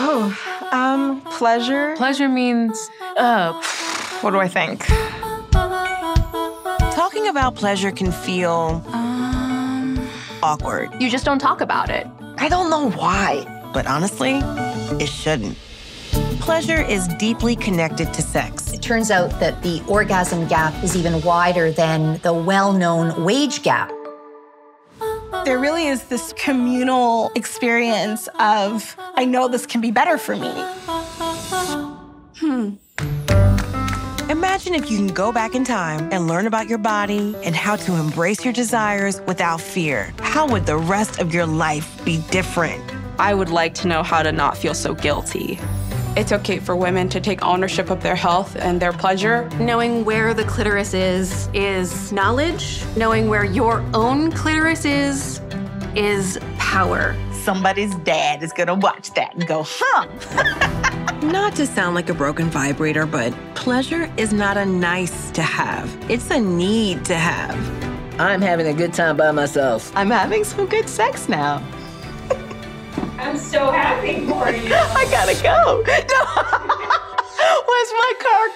Pleasure. Pleasure means, What do I think? Talking about pleasure can feel awkward. You just don't talk about it. I don't know why. But honestly, it shouldn't. Pleasure is deeply connected to sex. It turns out that the orgasm gap is even wider than the well-known wage gap. There really is this communal experience of, I know this can be better for me. Imagine if you can go back in time and learn about your body and how to embrace your desires without fear. How would the rest of your life be different? I would like to know how to not feel so guilty. It's okay for women to take ownership of their health and their pleasure. Knowing where the clitoris is knowledge. Knowing where your own clitoris is power. Somebody's dad is gonna watch that and go, huh? Not to sound like a broken vibrator, but pleasure is not a nice to have. It's a need to have. I'm having a good time by myself. I'm having some good sex now. I'm so happy for you. I gotta go. No. Where's my car